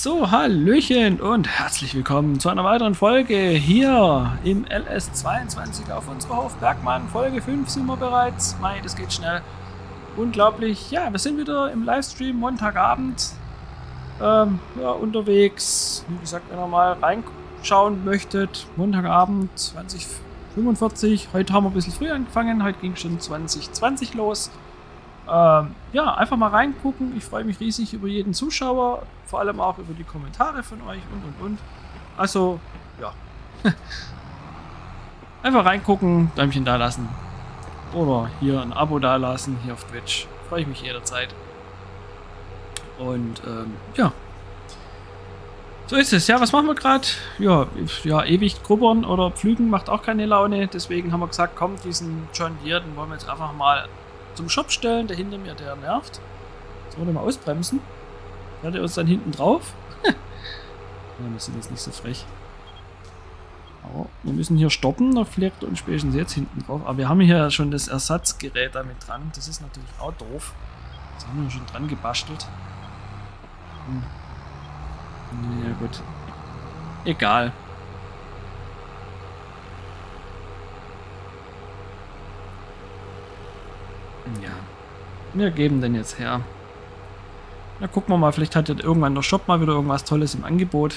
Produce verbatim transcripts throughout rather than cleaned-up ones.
So, Hallöchen und herzlich willkommen zu einer weiteren Folge hier im L S zweiundzwanzig auf unserer Hof Bergmann. Folge fünf sind wir bereits. Mei, das geht schnell. Unglaublich. Ja, wir sind wieder im Livestream Montagabend ähm, ja, unterwegs. Wie gesagt, wenn ihr mal reinschauen möchtet, Montagabend zwanzig fünfundvierzig. Heute haben wir ein bisschen früh angefangen. Heute ging schon zwanzig zwanzig los. Ähm, ja, einfach mal reingucken. Ich freue mich riesig über jeden Zuschauer, vor allem auch über die Kommentare von euch und und und. Also, ja. Einfach reingucken, Däumchen da lassen. Oder hier ein Abo da lassen, hier auf Twitch. Freue ich mich jederzeit. Und, ähm, ja. So ist es. Ja, was machen wir gerade? Ja, ja, ewig grubbern oder pflügen macht auch keine Laune. Deswegen haben wir gesagt, komm, diesen John Deere, den wollen wir jetzt einfach mal zum Shop stellen. Der hinter mir, der nervt. Jetzt wollen wir mal ausbremsen. Fährt er uns dann hinten drauf? Ja, wir sind jetzt nicht so frech. Aber wir müssen hier stoppen, da fliegt er uns spätestens jetzt hinten drauf. Aber wir haben hier schon das Ersatzgerät damit dran. Das ist natürlich auch doof. Das haben wir schon dran gebastelt. Hm. Ja gut. Egal. Ja. Wir geben den jetzt her. Na, gucken wir mal, vielleicht hat ja irgendwann der Shop mal wieder irgendwas Tolles im Angebot.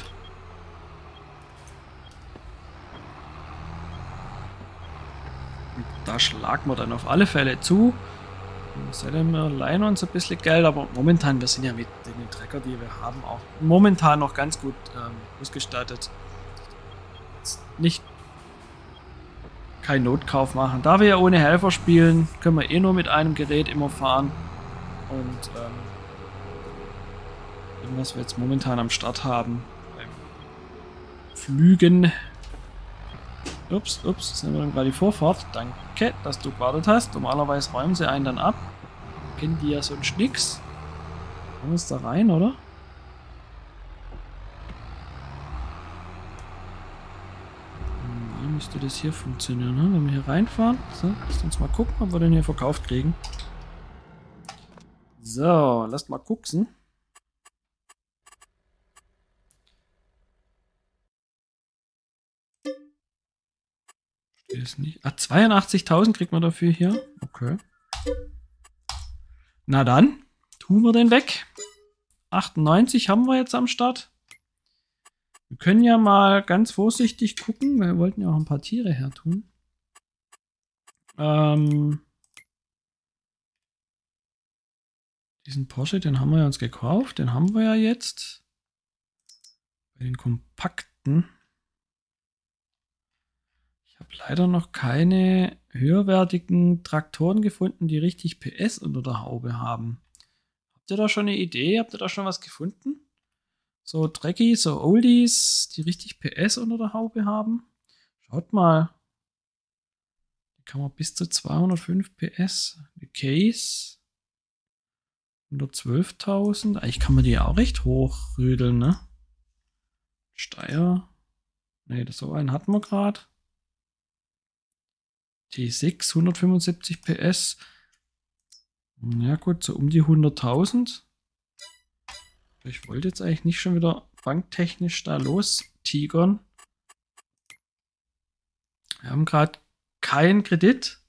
Und da schlagen wir dann auf alle Fälle zu. Seitdem wir leihen uns ein bisschen Geld, aber momentan, wir sind ja mit den Trecker, die wir haben, auch momentan noch ganz gut ähm, ausgestattet. Jetzt nicht kein Notkauf machen. Da wir ja ohne Helfer spielen, können wir eh nur mit einem Gerät immer fahren. Und ähm, was wir jetzt momentan am Start haben, beim Flügen. Ups, ups, sind wir dann gerade die Vorfahrt. Danke, dass du gewartet hast. Normalerweise räumen sie einen dann ab. Kennen die ja sonst nix. Kommen wir jetzt da rein, oder? Wie müsste das hier funktionieren, ne? Wenn wir hier reinfahren. So, lasst uns mal gucken, ob wir den hier verkauft kriegen. So, lasst mal gucken. Ist nicht. Ah, zweiundachtzigtausend kriegt man dafür hier. Okay. Na dann, tun wir den weg. achtundneunzig haben wir jetzt am Start. Wir können ja mal ganz vorsichtig gucken, weil wir wollten ja auch ein paar Tiere her tun. Ähm, diesen Porsche, den haben wir ja uns gekauft. Den haben wir ja jetzt. Bei den kompakten. Ich habe leider noch keine höherwertigen Traktoren gefunden, die richtig P S unter der Haube haben. Habt ihr da schon eine Idee? Habt ihr da schon was gefunden? So Trekkies, so Oldies, die richtig P S unter der Haube haben? Schaut mal. Die kann man bis zu zweihundertfünf P S. Die Case. hundertzwölftausend. Eigentlich kann man die auch recht hoch rödeln, ne? Steyr. Ne, das so einen hatten wir gerade. T sechs, hundertfünfundsiebzig P S. Ja gut, so um die hunderttausend. Ich wollte jetzt eigentlich nicht schon wieder banktechnisch da los tigern. Wir haben gerade keinen Kredit.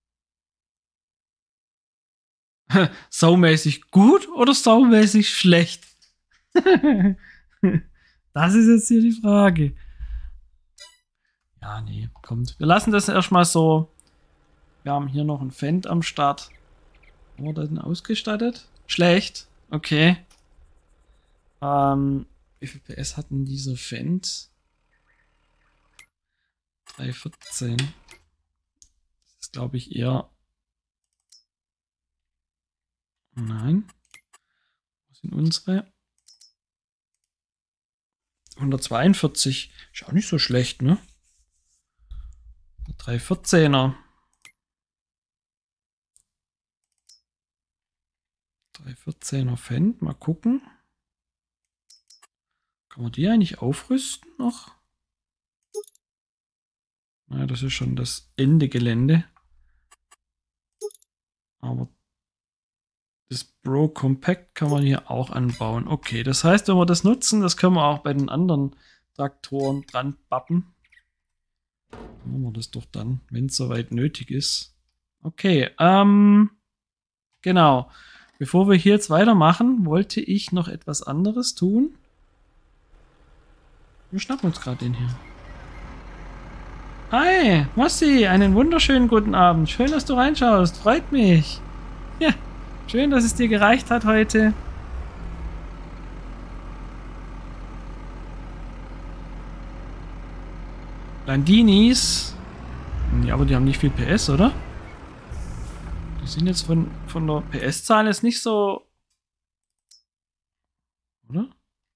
Saumäßig gut oder saumäßig schlecht? Das ist jetzt hier die Frage. Ja, nee, kommt. Wir lassen das erstmal so. Wir haben hier noch ein Fendt am Start. Haben wir das denn ausgestattet? Schlecht. Okay. Ähm, wie viel P S hatten dieser Fendt? dreihundertvierzehn. Das ist, glaube ich, eher... Nein. Wo sind unsere? hundertzweiundvierzig. Ist auch nicht so schlecht, ne? dreihundertvierzehner. dreihundertvierzehner Fendt. Mal gucken. Kann man die eigentlich aufrüsten noch? Naja, das ist schon das Ende Gelände. Aber Das Bro Compact kann man hier auch anbauen. Okay, das heißt, wenn wir das nutzen, das können wir auch bei den anderen Traktoren dran bappen. Machen wir das doch dann, wenn es soweit nötig ist. Okay, ähm, genau. Bevor wir hier jetzt weitermachen, wollte ich noch etwas anderes tun. Wir schnappen uns gerade den hier. Hi, Mossi, einen wunderschönen guten Abend. Schön, dass du reinschaust. Freut mich. Ja, schön, dass es dir gereicht hat heute. Landinis. Ja, aber die haben nicht viel P S, oder? Die sind jetzt von, von der P S-Zahl jetzt nicht so... Oder?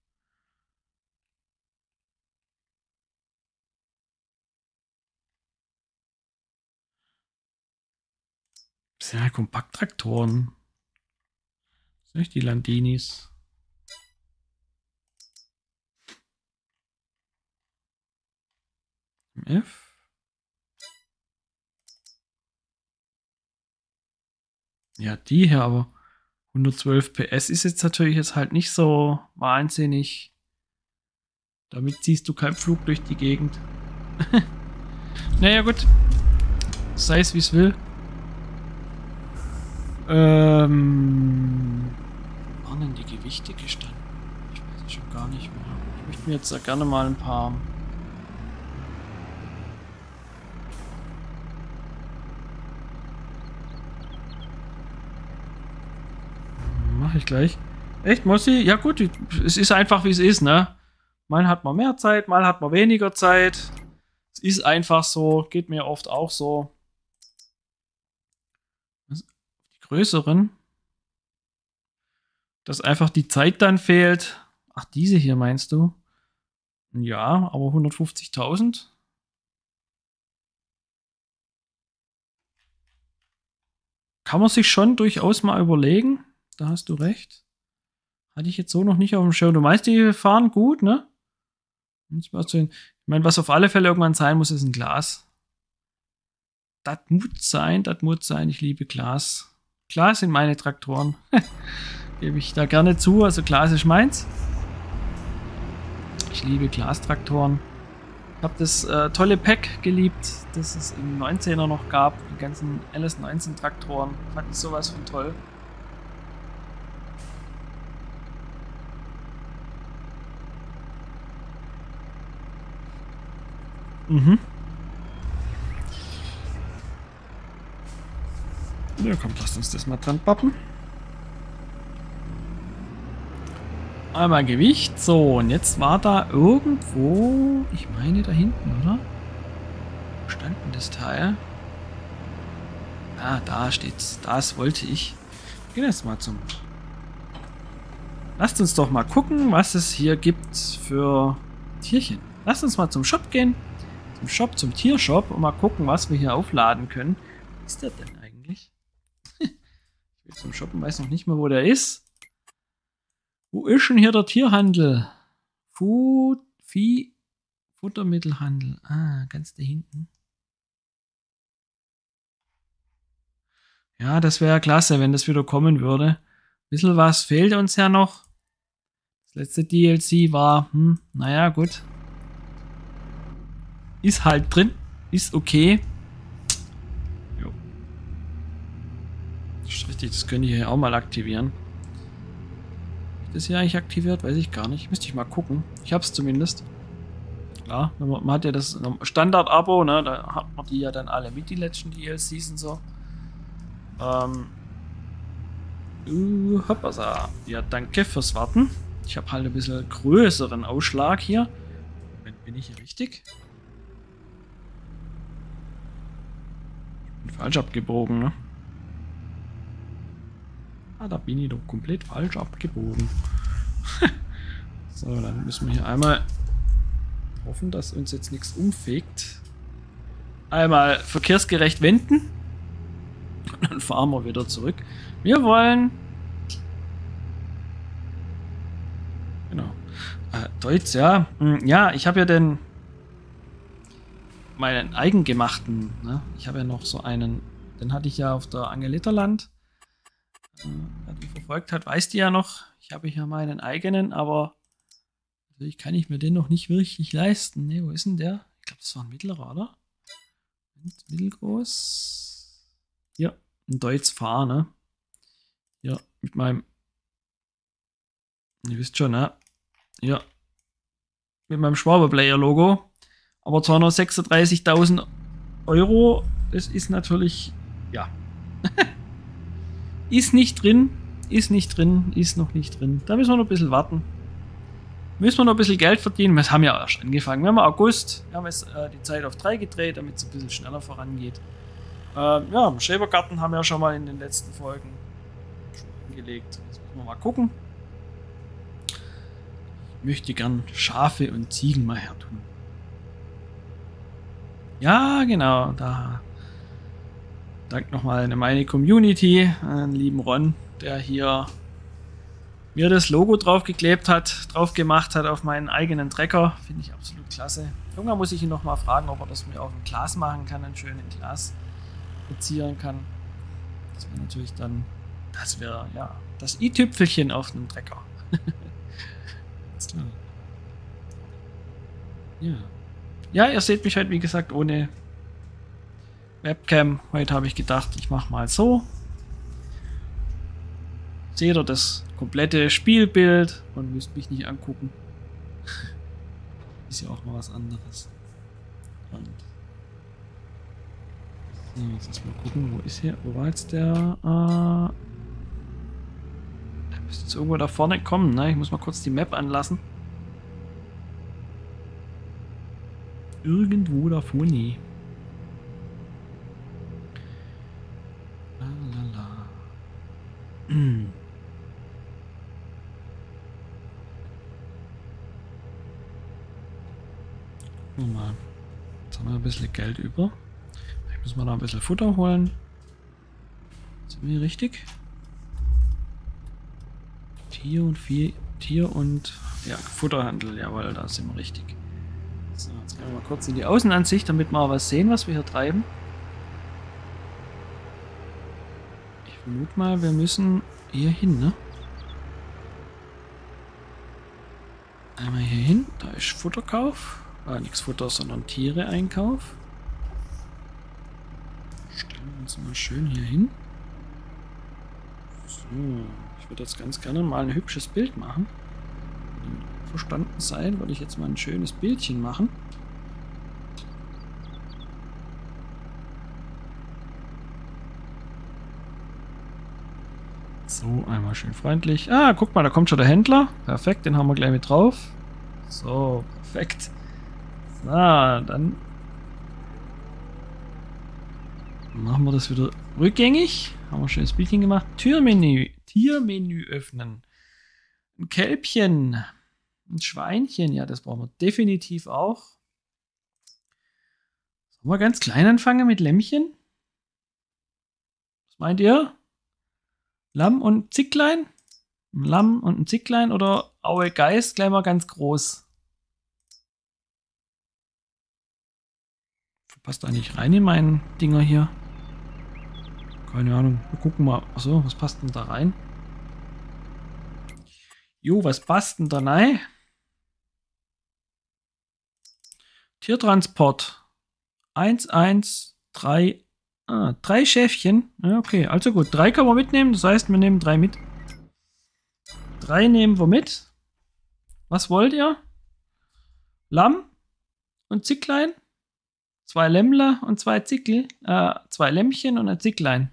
Das sind halt Kompakttraktoren. Das sind nicht die Landinis. F. Ja, die hier, aber hundertzwölf P S ist jetzt natürlich jetzt halt nicht so wahnsinnig. Damit ziehst du keinen Flug durch die Gegend. Naja, gut. Sei es wie es will. Ähm. Wo waren denn die Gewichte gestanden? Ich weiß es schon gar nicht mehr. Ich möchte mir jetzt gerne mal ein paar. Mache ich gleich. Echt, Mossi? Ja gut, es ist einfach wie es ist, ne? Mal hat man mehr Zeit, mal hat man weniger Zeit. Es ist einfach so, geht mir oft auch so. Die größeren. Dass einfach die Zeit dann fehlt. Ach, diese hier meinst du? Ja, aber hundertfünfzigtausend? Kann man sich schon durchaus mal überlegen. Da hast du recht. Hatte ich jetzt so noch nicht auf dem Schirm. Du meinst, die fahren gut, ne? Ich meine, was auf alle Fälle irgendwann sein muss, ist ein Glas. Das muss sein, das muss sein. Ich liebe Glas. Glas sind meine Traktoren. Gebe ich da gerne zu. Also Glas ist meins. Ich liebe Glastraktoren. Ich habe das äh, tolle Pack geliebt, das es im neunzehner noch gab. Die ganzen L S neunzehn Traktoren. Fand ich sowas von toll. Mhm. Ja, komm, lasst uns das mal dran pappen. Einmal Gewicht. So, und jetzt war da irgendwo, ich meine da hinten, oder? Wo stand denn das Teil? Ah, da steht's. Das wollte ich. Wir gehen jetzt mal zum... Lasst uns doch mal gucken, was es hier gibt für Tierchen. Lasst uns mal zum Shop gehen. Zum Shop, zum Tiershop und mal gucken, was wir hier aufladen können. Wo ist der denn eigentlich? Ich will zum Shoppen, weiß noch nicht mal, wo der ist. Wo ist denn hier der Tierhandel? Food, Vieh, Futtermittelhandel. Ah, ganz da hinten. Ja, das wäre klasse, wenn das wieder kommen würde. Ein bisschen was fehlt uns ja noch. Das letzte D L C war, hm, naja, gut. Ist halt drin. Ist okay. Jo. Das ist richtig, das könnte ich hier auch mal aktivieren. Ist das hier eigentlich aktiviert? Weiß ich gar nicht. Müsste ich mal gucken. Ich habe es zumindest. Klar, man, man hat ja das Standard-Abo, ne? Da hat man die ja dann alle mit, die letzten D L Cs und so. Ähm. Uh, hoppasa. Ja, danke fürs Warten. Ich habe halt ein bisschen größeren Ausschlag hier. Bin ich hier richtig? Ich bin falsch abgebogen, ne? Ah, da bin ich doch komplett falsch abgebogen. So, dann müssen wir hier einmal hoffen, dass uns jetzt nichts umfegt. Einmal verkehrsgerecht wenden. Und dann fahren wir wieder zurück. Wir wollen... Genau. Äh, Deutsch, ja. Ja, ich habe ja den... meinen eigengemachten, ne? Ich habe ja noch so einen... Den hatte ich ja auf der Angeliterland. Wer die verfolgt hat, weiß die ja noch. Ich habe hier meinen eigenen, aber natürlich kann ich mir den noch nicht wirklich leisten. Ne, wo ist denn der? Ich glaube, das war ein mittlerer, oder? Mittelgroß. Hier, ein Deutz Fahr, ne? Ja, mit meinem. Ihr wisst schon, ne? Ja. Mit meinem Schwabe-Player-Logo. Aber zweihundertsechsunddreißigtausend Euro, das ist natürlich, ja. Ist nicht drin, ist nicht drin, ist noch nicht drin. Da müssen wir noch ein bisschen warten. Müssen wir noch ein bisschen Geld verdienen. Wir haben ja erst angefangen. Wir haben August, wir haben jetzt äh, die Zeit auf drei gedreht, damit es ein bisschen schneller vorangeht. Äh, ja, im Schrebergarten haben wir ja schon mal in den letzten Folgen schon angelegt. Jetzt müssen wir mal gucken. Ich möchte gern Schafe und Ziegen mal her tun. Ja, genau, da. Dank nochmal an meine Community, an lieben Ron, der hier mir das Logo draufgeklebt hat, drauf gemacht hat auf meinen eigenen Trecker. Finde ich absolut klasse. Irgendwann muss ich ihn nochmal fragen, ob er das mir auf ein Glas machen kann, einen schönen Glas verzieren kann. Das wäre natürlich dann, das wäre ja das i-Tüpfelchen auf einem Trecker. Ist klar. Ja. Ja, ihr seht mich heute, wie gesagt, ohne Webcam. Heute habe ich gedacht, ich mache mal so. Seht ihr das komplette Spielbild und müsst mich nicht angucken. Ist ja auch mal was anderes. Und so, jetzt lass mal gucken, wo ist hier, wo war jetzt der? Äh, der müsste jetzt irgendwo da vorne kommen, ne? Ich muss mal kurz die Map anlassen. Irgendwo da vorne. Lalala. Hm. Gucken wir mal. Jetzt haben wir ein bisschen Geld über. Vielleicht müssen wir noch ein bisschen Futter holen. Sind wir hier richtig? Tier und Vieh, Tier und ja, Futterhandel, jawohl, da sind wir richtig. So, jetzt gehen wir mal kurz in die Außenansicht, damit wir auch was sehen, was wir hier treiben. Ich vermute mal, wir müssen hier hin, ne? Einmal hier hin, da ist Futterkauf. Ah, nichts Futter, sondern Tiere-Einkauf. Stellen wir uns mal schön hier hin. So, ich würde jetzt ganz gerne mal ein hübsches Bild machen. Verstanden sein, würde ich jetzt mal ein schönes Bildchen machen. So, einmal schön freundlich. Ah, guck mal, da kommt schon der Händler. Perfekt, den haben wir gleich mit drauf. So, perfekt. So, dann machen wir das wieder rückgängig. Haben wir ein schönes Bildchen gemacht. Türmenü, Tiermenü öffnen. Ein Kälbchen. Ein Schweinchen, ja, das brauchen wir definitiv auch. Sollen wir ganz klein anfangen mit Lämmchen? Was meint ihr? Lamm und Zicklein? Ein Lamm und ein Zicklein oder Aue Geist gleich mal ganz groß? Passt da nicht rein in meinen Dinger hier? Keine Ahnung. Wir gucken mal. Achso, was passt denn da rein? Jo, was passt denn da rein? Tiertransport. eins, eins, drei. Ah, drei Schäfchen. Ja, okay, also gut. Drei können wir mitnehmen. Das heißt, wir nehmen drei mit. Drei nehmen wir mit. Was wollt ihr? Lamm und Zicklein. Zwei Lämmler und zwei Zickel. Äh, zwei Lämmchen und ein Zicklein.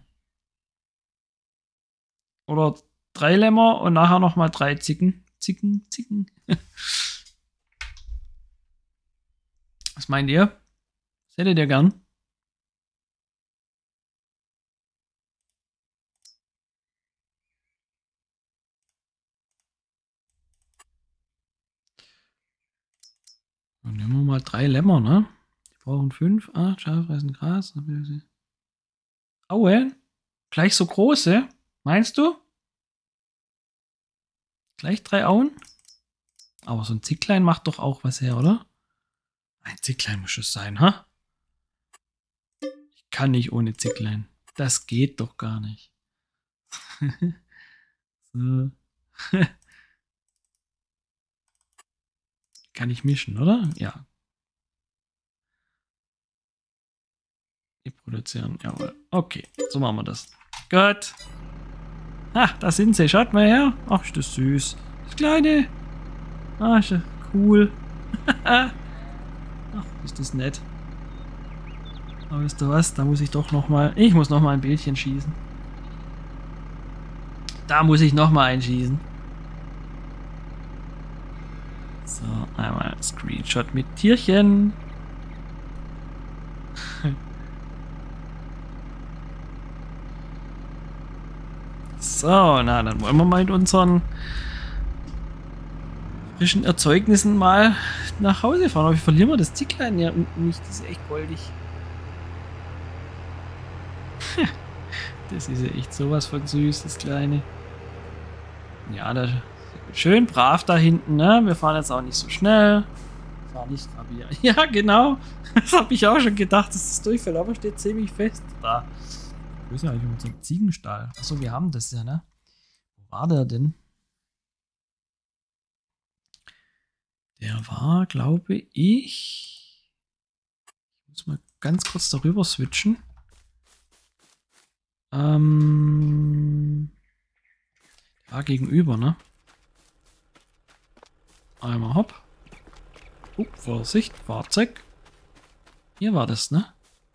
Oder drei Lämmer und nachher nochmal drei Zicken. Zicken, Zicken. Was meint ihr? Was hättet ihr gern? Dann nehmen wir mal drei Lämmer, ne? Die brauchen fünf, acht, Schafe fressen Gras. Aue? Gleich so große? Meinst du? Gleich drei Auen? Aber so ein Zicklein macht doch auch was her, oder? Ein Zicklein muss es sein, ha? Ich kann nicht ohne Zicklein. Das geht doch gar nicht. So. Kann ich mischen, oder? Ja. Die produzieren, jawohl. Okay, so machen wir das. Gut. Ah, da sind sie. Schaut mal her. Ach, ist das süß. Das kleine. Ah, ist ja cool. Ach, ist das nett. Aber wisst ihr was? Da muss ich doch noch mal... Ich muss noch mal ein Bildchen schießen. Da muss ich noch mal einschießen. So, einmal Screenshot mit Tierchen. So, na, dann wollen wir mal mit unseren frischen Erzeugnissen mal nach Hause fahren. Aber wie verlieren wir das Zicklein ja nicht? Das ist echt goldig. Das ist ja echt sowas von süß, das Kleine. Ja, da schön brav da hinten, ne? Wir fahren jetzt auch nicht so schnell. Fahr nicht Fabian. Ja, genau. Das habe ich auch schon gedacht, dass das durchfällt, aber steht ziemlich fest da. Wo ist ja eigentlich unser Ziegenstall? Achso, wir haben das ja, ne? Wo war der denn? Der war, glaube ich... Ich muss mal ganz kurz darüber switchen. Ähm... Der war gegenüber, ne? Einmal hopp. Uh, Vorsicht, Fahrzeug. Hier war das, ne?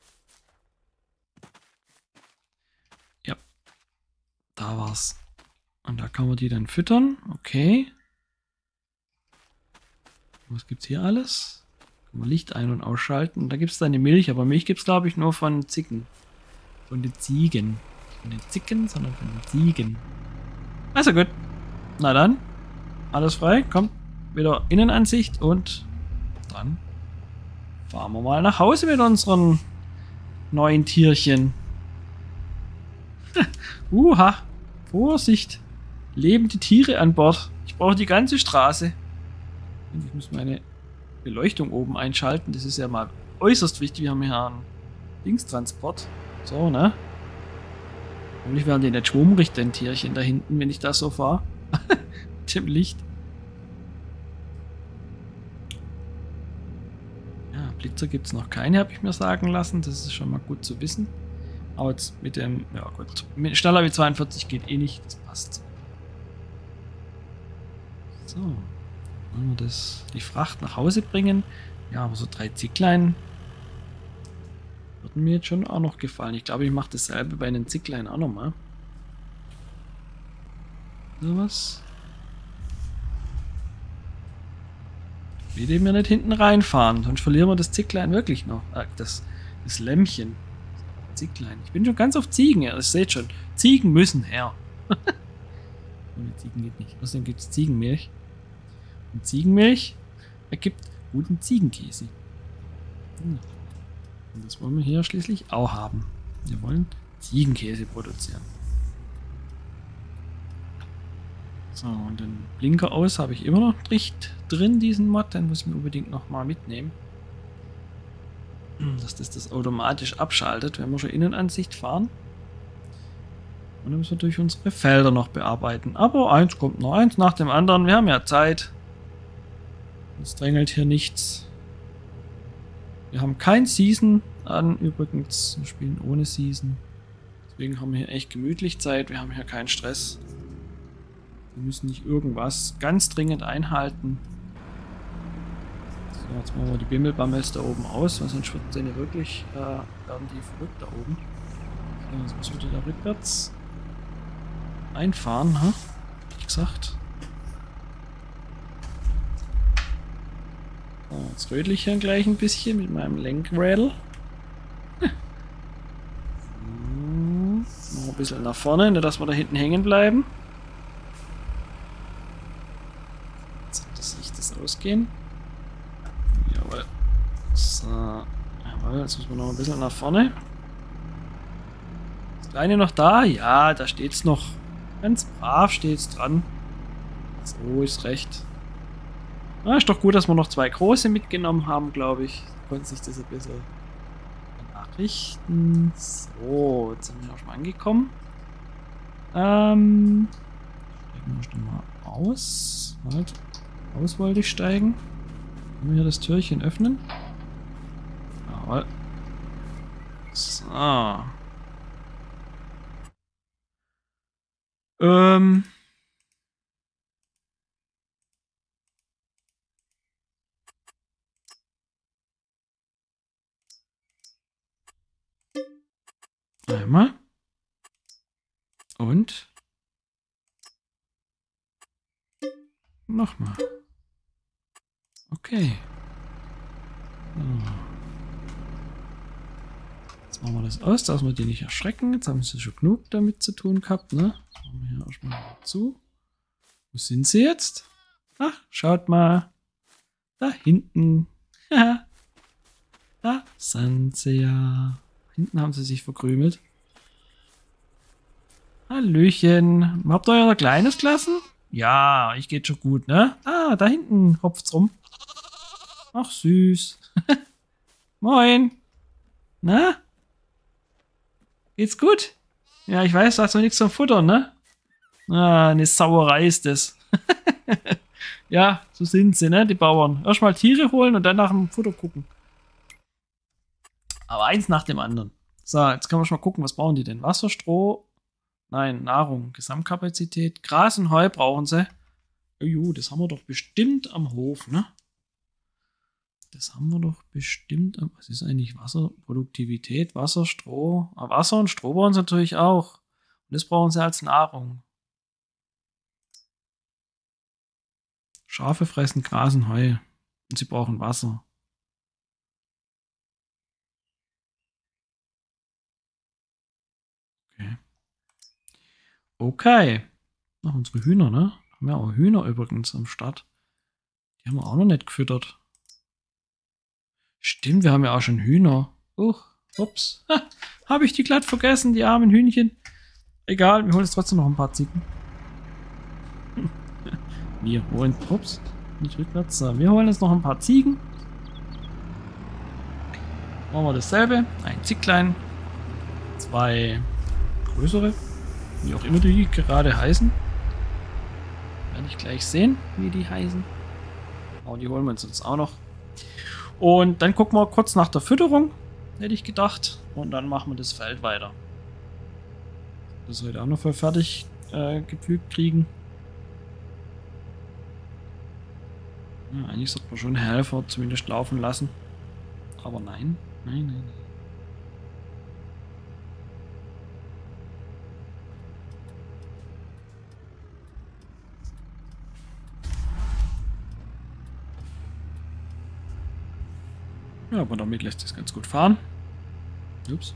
Ja. Da war's. Und da kann man die dann füttern. Okay. Was gibt's hier alles? Kann man Licht ein- und ausschalten. Und da gibt's dann eine Milch, aber Milch gibt's glaube ich nur von Zicken. Von den Ziegen. Nicht von den Zicken, sondern von den Ziegen. Also gut. Na dann. Alles frei. Kommt wieder Innenansicht und dann fahren wir mal nach Hause mit unseren neuen Tierchen. Uha. Vorsicht. Lebende Tiere an Bord. Ich brauche die ganze Straße. Ich muss meine Beleuchtung oben einschalten. Das ist ja mal äußerst wichtig. Wir haben hier einen Dingstransport. So, ne? Hoffentlich werden die nicht schwummrig, den Tierchen da hinten, wenn ich da so fahre. Mit dem Licht. Ja, Blitzer gibt es noch keine, habe ich mir sagen lassen. Das ist schon mal gut zu wissen. Aber jetzt mit dem, ja gut, mit schneller wie zweiundvierzig geht eh nicht. Das passt. So. Wollen wir das, die Fracht nach Hause bringen? Ja, aber so drei Zicklein würden mir jetzt schon auch noch gefallen. Ich glaube, ich mache dasselbe bei den Zicklein auch nochmal. So was. Will die mir nicht hinten reinfahren, sonst verlieren wir das Zicklein wirklich noch. Äh, das, das Lämmchen. Zicklein. Ich bin schon ganz auf Ziegen. Ja, das seht schon. Ziegen müssen her. Ohne Ziegen geht nicht. Außerdem gibt es Ziegenmilch. Und Ziegenmilch ergibt guten Ziegenkäse. Und das wollen wir hier schließlich auch haben. Wir wollen Ziegenkäse produzieren. So, und den Blinker aus habe ich immer noch nicht drin, diesen Mod. Den muss ich mir unbedingt nochmal mitnehmen. Dass das das automatisch abschaltet, wenn wir schon Innenansicht fahren. Und dann müssen wir durch unsere Felder noch bearbeiten. Aber eins kommt noch, eins nach dem anderen. Wir haben ja Zeit. Es drängelt hier nichts. Wir haben kein Season an, übrigens. Wir spielen ohne Season. Deswegen haben wir hier echt gemütlich Zeit. Wir haben hier keinen Stress. Wir müssen nicht irgendwas ganz dringend einhalten. So, jetzt machen wir die Bimmelbammels da oben aus, weil sonst wird denen wirklich, äh, werden die verrückt da oben. So, jetzt müssen wir da rückwärts einfahren, ha? Wie gesagt. So, jetzt rödel ich hier gleich ein bisschen mit meinem Lenkrädel. So, noch ein bisschen nach vorne, nicht dass wir da hinten hängen bleiben. Jetzt sollte sich das ausgehen. Jawohl. So, jawohl, jetzt müssen wir noch ein bisschen nach vorne. Ist das Kleine noch da? Ja, da steht's noch. Ganz brav steht's dran. So ist recht. Na, ist doch gut, dass wir noch zwei große mitgenommen haben, glaube ich. Da konnte sich das ein bisschen nachrichten. So, jetzt sind wir auch schon angekommen. Ähm. Steigen wir schon mal aus. Halt. Aus wollte ich steigen. Können wir hier das Türchen öffnen? Jawohl. So. Ähm. Einmal. Und. Nochmal. Okay. So. Jetzt machen wir das aus, dass wir die nicht erschrecken. Jetzt haben sie schon genug damit zu tun gehabt, ne? Machen wir hier erstmal zu. Wo sind sie jetzt? Ach, schaut mal. Da hinten. Da sind sie ja. Hinten haben sie sich verkrümelt. Hallöchen. Habt ihr euer kleines gelassen? Ja, ich geht schon gut, ne? Ah, da hinten hopft's rum. Ach, süß. Moin. Na? Geht's gut? Ja, ich weiß, du hast noch nichts zum Futtern, ne? Ah, eine Sauerei ist das. Ja, so sind sie, ne, die Bauern. Erstmal Tiere holen und dann nach dem Futter gucken. Aber eins nach dem anderen. So, jetzt können wir schon mal gucken, was brauchen die denn? Wasser, Stroh? Nein, Nahrung, Gesamtkapazität. Gras und Heu brauchen sie. Oh, das haben wir doch bestimmt am Hof, ne? Das haben wir doch bestimmt am... Was ist eigentlich Wasser? Produktivität, Wasser, Stroh. Ah, Wasser und Stroh brauchen sie natürlich auch. Und das brauchen sie als Nahrung. Schafe fressen Gras und Heu. Und sie brauchen Wasser. Okay. Okay. Ach, unsere Hühner, ne? Haben wir auch Hühner übrigens am Start. Die haben wir auch noch nicht gefüttert. Stimmt, wir haben ja auch schon Hühner. Uch, ups. Ha, habe ich die glatt vergessen, die armen Hühnchen. Egal, wir holen jetzt trotzdem noch ein paar Ziegen. Wir holen... Ups, nicht rückwärts. So, wir holen jetzt noch ein paar Ziegen. Machen wir dasselbe. Ein Zicklein. Zwei größere. Wie auch immer die gerade heißen. Werde ich gleich sehen, wie die heißen. Aber die holen wir uns jetzt auch noch. Und dann gucken wir kurz nach der Fütterung, hätte ich gedacht. Und dann machen wir das Feld weiter. Das heute auch noch voll fertig äh, gepflügt kriegen. Ja, eigentlich sollte man schon Helfer zumindest laufen lassen. Aber nein, nein, nein, nein. Ja, aber damit lässt sich ganz gut fahren. Ups.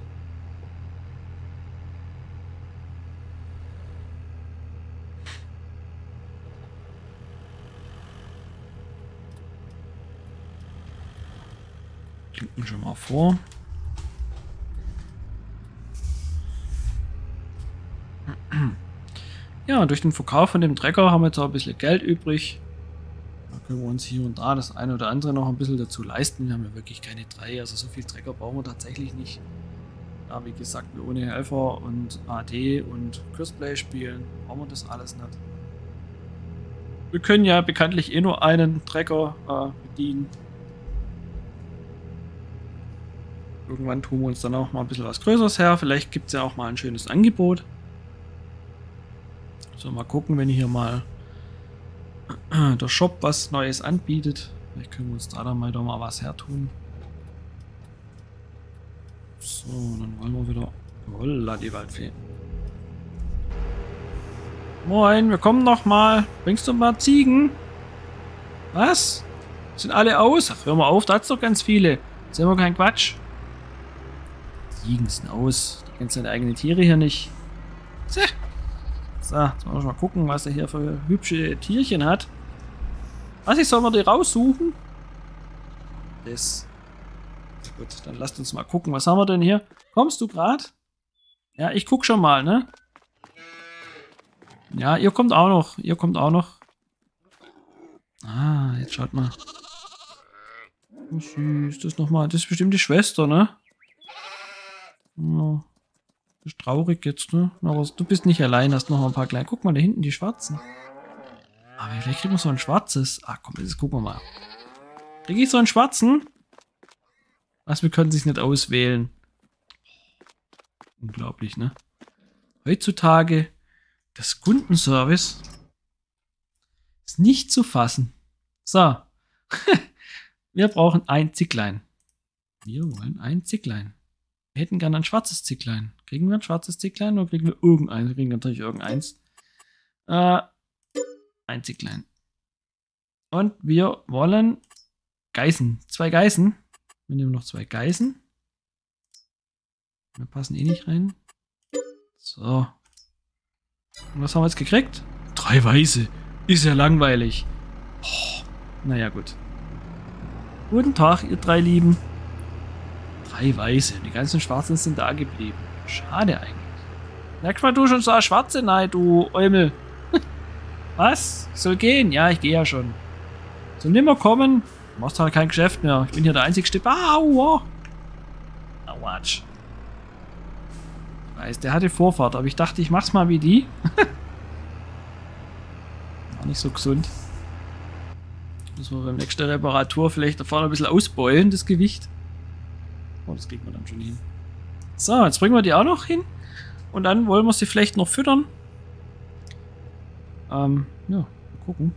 Klinken schon mal vor. Ja, durch den Verkauf von dem Trecker haben wir jetzt auch ein bisschen Geld übrig. Da können wir uns hier und da das eine oder andere noch ein bisschen dazu leisten. Wir haben ja wirklich keine drei, also so viel Trecker brauchen wir tatsächlich nicht. Ja, wie gesagt, wir ohne Helfer und A D und Crossplay spielen, brauchen wir das alles nicht. Wir können ja bekanntlich eh nur einen Trecker äh, bedienen. Irgendwann tun wir uns dann auch mal ein bisschen was Größeres her. Vielleicht gibt es ja auch mal ein schönes Angebot. So, mal gucken, wenn hier mal der Shop was Neues anbietet. Vielleicht können wir uns da dann mal, doch mal was hertun. So, dann wollen wir wieder... Holla, die Waldfee. Moin, wir kommen noch mal. Bringst du mal Ziegen? Was? Sind alle aus? Ach, hör mal auf, da hat's doch ganz viele. Ist ja immer kein Quatsch. Ziegen sind aus. Du kennst deine eigenen Tiere hier nicht. So, jetzt wollen wir mal gucken, was er hier für hübsche Tierchen hat. Was, ich soll mal die raussuchen? Das. Gut, dann lasst uns mal gucken. Was haben wir denn hier? Kommst du gerade? Ja, ich guck schon mal, ne? Ja, ihr kommt auch noch. Ihr kommt auch noch. Ah, jetzt schaut mal. Oh, süß. Das ist nochmal. Das ist bestimmt die Schwester, ne? Oh. Bist traurig jetzt, ne? Aber du bist nicht allein, hast noch ein paar kleine. Guck mal, da hinten die schwarzen. Aber vielleicht kriegen wir so ein schwarzes. Ah, komm, jetzt gucken wir mal. Krieg ich so einen schwarzen? Was, wir können sich nicht auswählen. Unglaublich, ne? Heutzutage das Kundenservice ist nicht zu fassen. So. Wir brauchen ein Zicklein. Wir wollen ein Zicklein. Wir hätten gerne ein schwarzes Zicklein. Kriegen wir ein schwarzes Zicklein oder kriegen wir irgendeins? Wir kriegen natürlich irgendeins. Äh, ein Zicklein. Und wir wollen Geißen. Zwei Geißen. Wir nehmen noch zwei Geißen. Wir passen eh nicht rein. So. Und was haben wir jetzt gekriegt? Drei Weiße. Ist ja langweilig. Oh, naja, gut. Guten Tag, ihr drei Lieben. Drei Weiße. Die ganzen Schwarzen sind da geblieben. Schade eigentlich. Merkt mal, du schon so eine Schwarze? Nein, du Eumel. Was? Soll gehen? Ja, ich gehe ja schon. Soll nimmer kommen. Du machst halt kein Geschäft mehr. Ich bin hier der einzige Stipp. Aua. Autsch. Ich weiß, der hatte Vorfahrt, aber ich dachte, ich mach's mal wie die. War nicht so gesund. Müssen wir beim nächsten Reparatur vielleicht da vorne ein bisschen ausbeulen, das Gewicht. Oh, das kriegen wir dann schon hin. So, jetzt bringen wir die auch noch hin. Und dann wollen wir sie vielleicht noch füttern. Ähm, ja, mal gucken.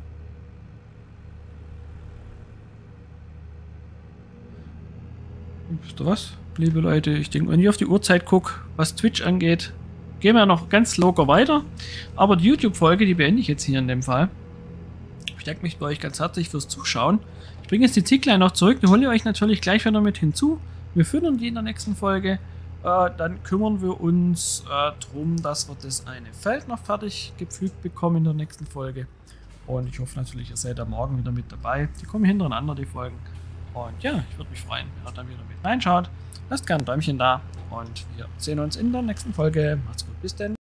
Wisst ihr was, liebe Leute? Ich denke, wenn ich auf die Uhrzeit gucke, was Twitch angeht, gehen wir noch ganz locker weiter. Aber die YouTube-Folge, die beende ich jetzt hier in dem Fall. Ich bedanke mich bei euch ganz herzlich fürs Zuschauen. Ich bringe jetzt die Zicklein noch zurück. Die holen wir euch natürlich gleich wieder mit hinzu. Wir füttern die in der nächsten Folge. Äh, dann kümmern wir uns äh, darum, dass wir das eine Feld noch fertig gepflügt bekommen in der nächsten Folge. Und ich hoffe natürlich, ihr seid da morgen wieder mit dabei. Die kommen hintereinander, die Folgen. Und ja, ich würde mich freuen, wenn ihr dann wieder mit reinschaut. Lasst gerne ein Däumchen da. Und wir sehen uns in der nächsten Folge. Macht's gut, bis dann.